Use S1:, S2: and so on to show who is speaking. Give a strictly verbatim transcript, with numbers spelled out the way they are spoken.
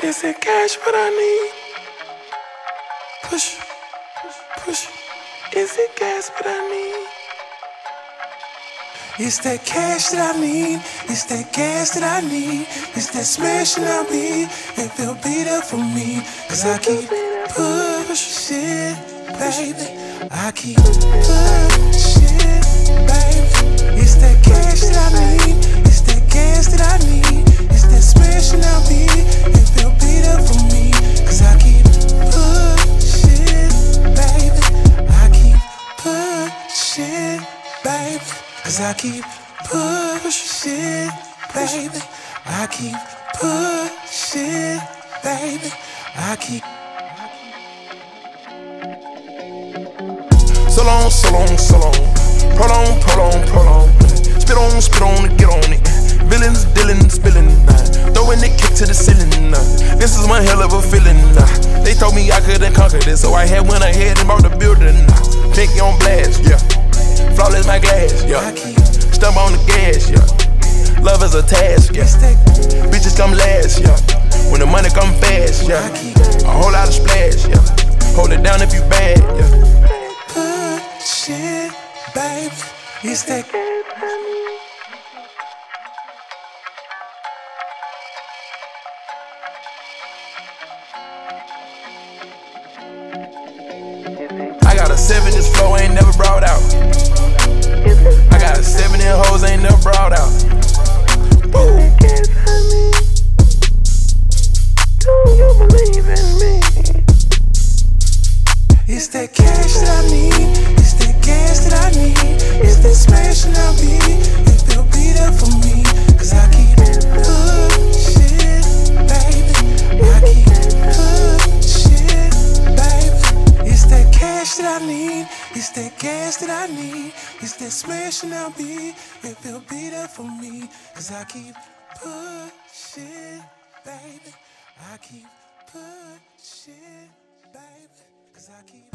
S1: Is it cash what I need? Push, push. Is it gas what I need?
S2: It's that cash that I need, it's that gas that I need, it's that smashing I be, if it'll be there for me. Cause I keep pushing, baby, I keep pushing, baby. It's that cash that I need, it's that gas that I need, it's that smashing I be, if it'll be there for me. Cause I keep pushing, baby, I keep pushing, baby. Cause I keep pushing, baby. I keep pushing, baby. I keep.
S1: So long, so long, so long. Prolong, prolong, prolong. Spit on, spit on, get on it. Villains, dealing, spilling. Uh, throwing the kick to the ceiling. Uh, this is one hell of a feeling. Uh, they told me I couldn't conquer this, so I had went ahead and bought the building. Uh, Pinky on blast, yeah. Flawless my glass, yeah. Stump on the gas, yeah. Love is a task, yeah. Bitches come last, yeah. When the money come fast, yeah. A whole lot of splash, yeah. Hold it down if you bad, yeah.
S2: Push it, baby. It's that.
S1: I got a seven, this flow ain't never brought out. I got a seven in hoes ain't never brought out. Woo.
S2: Do you believe in me? It's that cash that I need, it's that gas that I need, it's that smashing I be, if it'll be there for me. Cause I keep pushing, baby, I keep pushing, baby. It's that cash that I need, it's that gas that I need, it's that smashing I'll be, if it'll be there for me. Cause I keep pushing, baby, I keep pushing, baby. Cause I keep